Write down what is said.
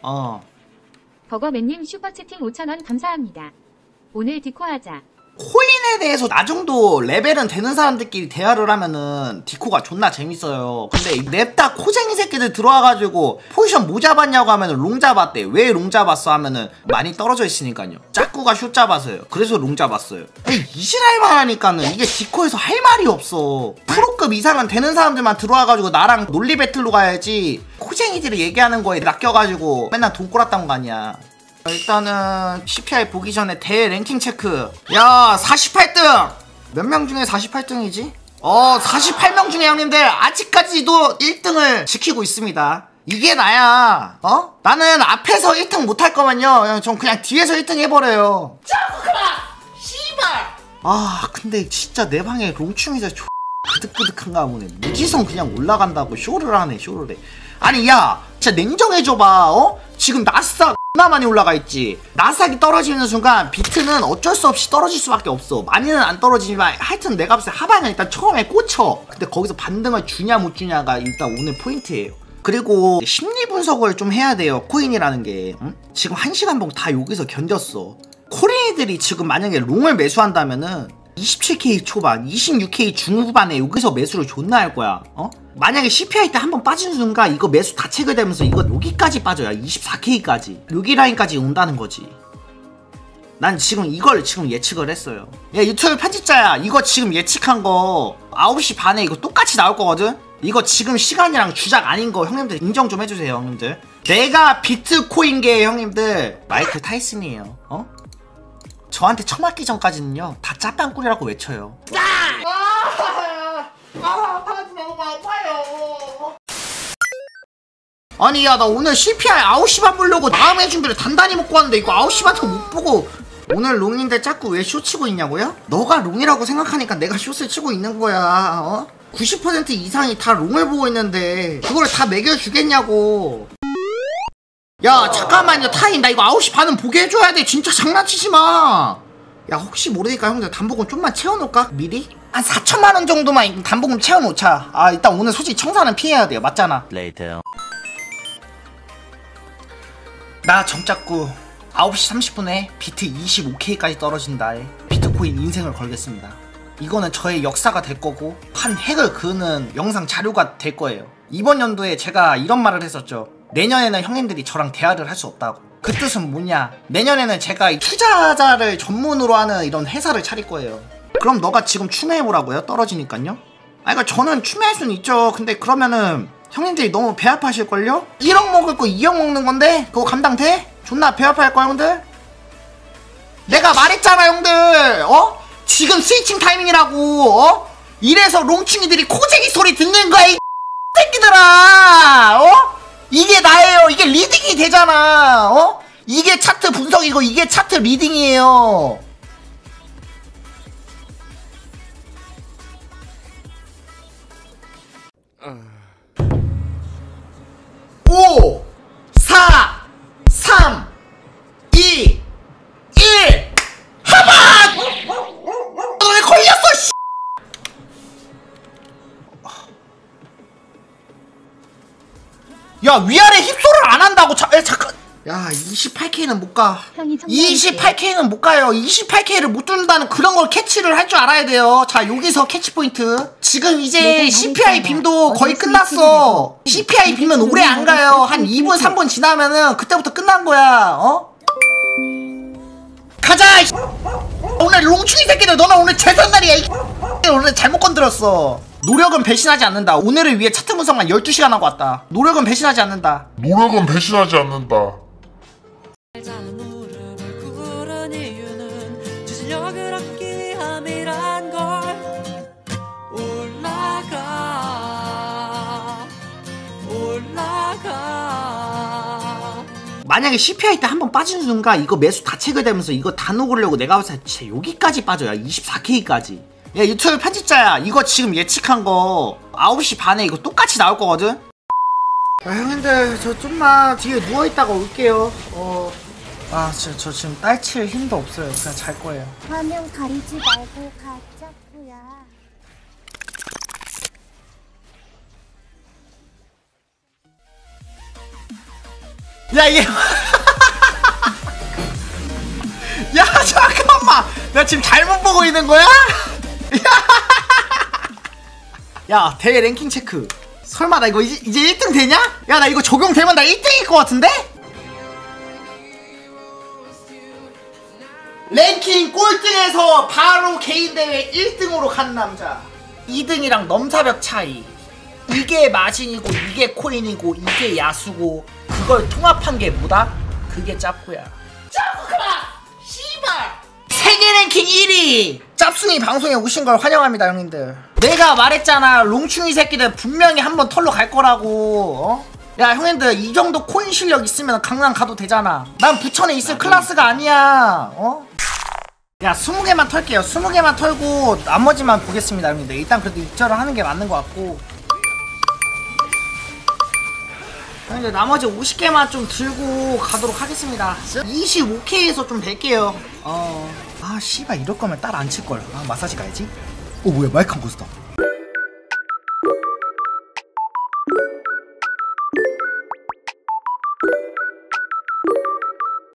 버거맨님 슈퍼채팅 5,000원 감사합니다. 오늘 디코하자. 코인에 대해서 나 정도 레벨은 되는 사람들끼리 대화를 하면은 디코가 존나 재밌어요. 근데 냅다 코쟁이 새끼들 들어와가지고 포지션 뭐 잡았냐고 하면은 롱 잡았대. 왜 롱 잡았어 하면은 많이 떨어져 있으니까요. 짝구가 숏 잡았어요. 그래서 롱 잡았어요. 이지랄만 하니까는 이게 디코에서 할 말이 없어. 프로급 이상은 되는 사람들만 들어와가지고 나랑 논리 배틀로 가야지. 코쟁이들이 얘기하는 거에 낚여가지고 맨날 돈 꼬랐던 거 아니야. 일단은 CPI 보기 전에 대 랭킹 체크. 야 48등! 몇 명 중에 48등이지? 48명 중에 형님들 아직까지도 1등을 지키고 있습니다. 이게 나야. 나는 앞에서 1등 못할 거면요 전 그냥 뒤에서 1등 해버려요. 짜증나! 씨발! 근데 진짜 내 방에 롱충이자 그득그득한가 보네. 무지성 그냥 올라간다고 쇼를 하네. 쇼를 해. 아니 야 진짜 냉정해줘봐. 지금 나스닥 나 많이 올라가 있지. 나스닥이 떨어지는 순간 비트는 어쩔 수 없이 떨어질 수밖에 없어. 많이는 안 떨어지지만 하여튼 내가 봤을 때 하반은 일단 처음에 꽂혀. 근데 거기서 반등을 주냐 못 주냐가 일단 오늘 포인트예요. 그리고 심리 분석을 좀 해야 돼요. 코인이라는 게. 지금 1시간 봉 다 여기서 견뎠어. 코린이들이 지금 만약에 롱을 매수한다면은 27K 초반, 26K 중후반에 여기서 매수를 존나 할 거야. 만약에 CPI 때 한번 빠진 순간 이거 매수 다 체결되면서 이거 여기까지 빠져야 24K까지 여기 라인까지 온다는 거지. 난 지금 이걸 지금 예측을 했어요. 야 유튜브 편집자야, 이거 지금 예측한 거 9시 반에 이거 똑같이 나올 거거든? 이거 지금 시간이랑 주작 아닌 거 형님들 인정 좀 해주세요. 형님들 내가 비트코인계 형님들 마이클 타이슨이에요. 저한테 처맞기 전까지는요 다 짭빵꿀이라고 외쳐요. 바지 너무 아파요. 아니 야 나 오늘 CPI 9시 반 보려고 마음의 준비를 단단히 먹고 왔는데 이거 9시 반도 못 보고. 오늘 롱인데 자꾸 왜 숏 치고 있냐고요? 너가 롱이라고 생각하니까 내가 숏을 치고 있는 거야. 90% 이상이 다 롱을 보고 있는데 그걸 다 매겨주겠냐고. 야 잠깐만요 타임, 나 이거 9시 반은 보게 해줘야 돼. 진짜 장난치지마. 야 혹시 모르니까 형들 단복음 좀만 채워놓을까? 미리? 한 4천만원 정도만 단복음 채워놓자. 일단 오늘 솔직히 청산은 피해야 돼요. 맞잖아. Later. 나 정짝구 9시 30분에 비트 25K까지 떨어진다. 비트코인 인생을 걸겠습니다. 이거는 저의 역사가 될 거고 한 획을 그는 영상 자료가 될 거예요. 이번 연도에 제가 이런 말을 했었죠. 내년에는 형님들이 저랑 대화를 할 수 없다고. 그 뜻은 뭐냐, 내년에는 제가 투자자를 전문으로 하는 이런 회사를 차릴 거예요. 그럼 너가 지금 추매해보라고요? 떨어지니깐요? 그러니까 저는 추매할 수는 있죠. 근데 그러면은 형님들이 너무 배 아파하실걸요? 1억 먹을 거 2억 먹는 건데 그거 감당돼? 존나 배 아파할걸 형들? 내가 말했잖아 형들. 지금 스위칭 타이밍이라고. 이래서 롱충이들이 코쟁이 소리 듣는 거야 이 새끼들아. 이게 나예요. 이게 리딩이 되잖아. 이게 차트 분석이고 이게 차트 리딩이에요. 5 4 3 2 1 하반! 왜 걸렸어 씨. 야 위아래 힙소를 안 한다고. 잠깐. 야 28K는 못 가. 28K는 못 가요. 28K를 못 뚫는다는 그런 걸 캐치를 할 줄 알아야 돼요. 자 여기서 캐치 포인트. 지금 이제 CPI 빔도 거의 끝났어. CPI 빔은 오래 안 가요. 한 2분 3분 지나면은 그때부터 끝난 거야. 가자. 오늘 롱충이 새끼들 너는 오늘 재선날이야. 오늘 잘못 건드렸어. 노력은 배신하지 않는다. 오늘을 위해 차트 분석만 12시간 하고 왔다. 노력은 배신하지 않는다. 노력은 배신하지 않는다. 만약에 CPI 때 한번 빠진 순간 이거 매수 다 체결되면서 이거 다 녹으려고 내가 봤을 때 진짜 여기까지 빠져야 24K까지. 야 유튜브 편집자야, 이거 지금 예측한 거 9시 반에 이거 똑같이 나올 거거든? 야 형님들 저 좀만 뒤에 누워있다가 올게요. 저 지금 딸칠 힘도 없어요. 그냥 잘 거예요. 화면 가리지 말고 가자꾸야. 야 이게 야 잠깐만 나 지금 잘못 보고 있는 거야? 야 대회 랭킹 체크 설마 나 이거 이제 1등 되냐? 야 나 이거 적용되면 나 1등일 것 같은데? 랭킹 꼴등에서 바로 개인 대회 1등으로 간 남자 2등이랑 넘사벽 차이 이게 마진이고 이게 코인이고 이게 야수고 그걸 통합한 게 뭐다? 그게 짭구야 짭구가 씨발 세계 랭킹 1위 짭순이 방송에 오신 걸 환영합니다 형님들 내가 말했잖아 롱충이 새끼들 분명히 한번 털러 갈 거라고 야 형님들 이 정도 코인 실력 있으면 강남 가도 되잖아 난 부천에 있을 클래스가 아니야 야 20개만 털게요 20개만 털고 나머지만 보겠습니다 형님들 일단 그래도 입절을 하는 게 맞는 것 같고 형님들 나머지 50개만 좀 들고 가도록 하겠습니다 25K에서 좀 뵐게요 아 씨발 이럴 거면 딸 안 칠걸 아 마사지 가야지 뭐야 마이크 한 거스다